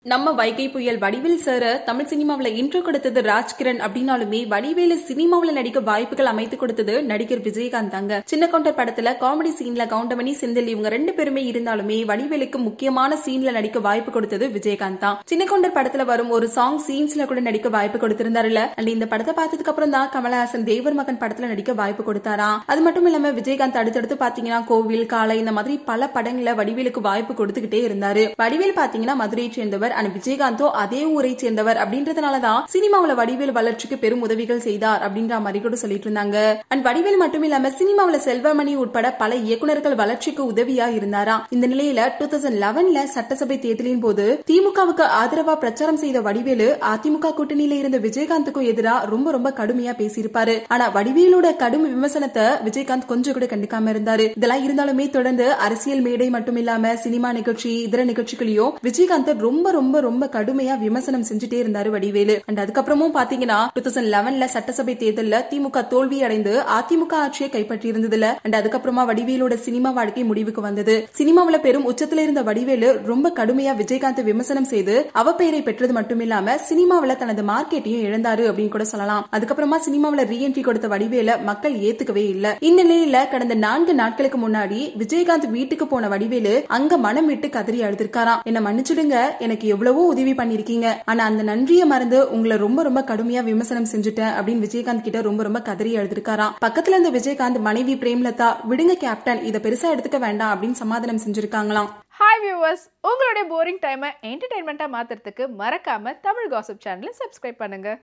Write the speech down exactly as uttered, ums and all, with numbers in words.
நம்ம வைகை புயல் வடிவேல் சார தமிழ் சினிமாவில இன்ட்ரோ கொடுத்தது ராஜ்கிரண் அப்படின்னாலுமே வடிவேலு சினிமாவில நடிக்க வாய்ப்புகள் அமைத்து கொடுத்தது நடிகர் விஜயகாந்த் தாங்க. சின்ன கவுண்டர் படத்துல காமெடி சீன்ல கவுண்டமணி செந்தில் இவங்க ரெண்டு பேருமே இருந்தாலுமே வடிவேலுக்கு முக்கியமான சீன்ல நடிக்க வாய்ப்பு கொடுத்தது விஜயகாந்த் தான். சின்ன கவுண்டர் படத்துல வரும் ஒரு சாங் சீன்ஸ்ல கூட நடிக்க வாய்ப்பு கொடுத்திருந்தாருல. அண்ட் இந்த படத்தை பார்த்ததுக்கு அப்புறம் தான் கமலஹாசன் தேவர் மகன் படத்துல நடிக்க வாய்ப்பு கொடுத்தாராம். அது மட்டும் இல்லாம விஜயகாந்த் அடுத்தடுத்து பாத்தீங்கன்னா கோவில் காலை இந்த மாதிரி பல படங்கள வடிவேலுக்கு வாய்ப்பு கொடுத்துக்கிட்டே இருந்தாரு. வடிவேல் பாத்தீங்கன்னா மதுரையை சேர்ந்தவர். விஜயகாந்தோ அதே ஊரை சேர்ந்தவர் அப்படின்றதுனாலதான் சினிமாவில வடிவேல் வளர்ச்சிக்கு பெரும் உதவிகள் செய்தார் அப்படின்ற மாதிரி கூட சொல்லிட்டு இருந்தாங்க. அண்ட் வடிவேல் மட்டும் இல்லாம சினிமாவில செல்வமணி உட்பட பல இயக்குநர்கள் வளர்ச்சிக்கு உதவியா இருந்தாராம். இந்த நிலையில டூ தௌசண்ட் லெவன்ல சட்டசபை தேர்தலின் போது திமுகவுக்கு ஆதரவா பிரச்சாரம் செய்த வடிவேலு அதிமுக கூட்டணியில இருந்த விஜயகாந்துக்கும் எதிராக ரொம்ப ரொம்ப கடுமையா பேசியிருப்பாரு. ஆனா வடிவேலோட கடும் விமர்சனத்தை விஜயகாந்த் கொஞ்சம் கூட கண்டுக்காம இருந்தாரு. இதெல்லாம் இருந்தாலுமே தொடர்ந்து அரசியல் மேடை மட்டும் இல்லாம சினிமா நிகழ்ச்சி இதர நிகழ்ச்சிகளையும் விஜயகாந்த் ரொம்ப ரொம்ப ரொம்ப கடுமையா விமர்சனம் செஞ்சுட்டே இருந்தாரு வடிவேலு. அண்ட் அதுக்கப்புறமும் பாத்தீங்கன்னா டூ தௌசண்ட் லெவன்ல சட்டசபை தேர்தல்ல திமுக தோல்வி அடைந்து அதிமுக ஆட்சியை கைப்பற்றி இருந்ததுல. அண்ட் அதுக்கப்புறமா வடிவேலோட சினிமா வாழ்க்கை முடிவுக்கு வந்தது. சினிமாவில பெரும் உச்சத்துல இருந்த வடிவேலு ரொம்ப கடுமையா விஜயகாந்த் விமர்சனம் செய்து அவ பெயரை பெற்றது மட்டும் இல்லாம சினிமாவில தனது மார்க்கெட்டையும் இழந்தாரு அப்படின்னு கூட சொல்லலாம். அதுக்கப்புறமா சினிமாவில ரீஎன்ட்ரி கொடுத்த வடிவேல மக்கள் ஏத்துக்கவே இல்ல. இந்த நிலையில கடந்த நான்கு நாட்களுக்கு முன்னாடி விஜயகாந்த் வீட்டுக்கு போன வடிவேலு அங்க மனம் விட்டு கதறி அழுதிருக்காராம். என்ன மன்னிச்சுடுங்க, எனக்கு எவ்வளவோ உதவி பண்ணிருக்கீங்க, ஆனா அந்த நன்றியை மறந்து உங்களை ரொம்ப ரொம்ப கடுமையா விமர்சனம் செஞ்சுட்டேன் அப்படின்னு விஜயகாந்த் கிட்ட ரொம்ப ரொம்ப கதறி எழுதிருக்காராம். பக்கத்துல இருந்த விஜயகாந்த் மனைவி பிரேம்லதா விடுங்க கேப்டன், இதை பெருசா எடுத்துக்க வேண்டாம் அப்படின்னு சமாதானம் செஞ்சிருக்காங்களாம். ஹாய் வியூவர்ஸ், உங்களுடைய போரிங் டைமை என்டர்டைன்மெண்டா மாத்துறதுக்கு மறக்காம தமிழ் காசிப் சேனலை சப்ஸ்கிரைப் பண்ணுங்க.